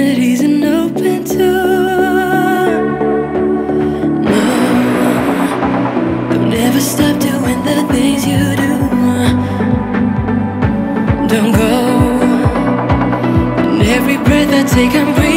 Infinity's an open door. No, don't ever stop doing the things you do. Don't go. And every breath I take, I'm breathing.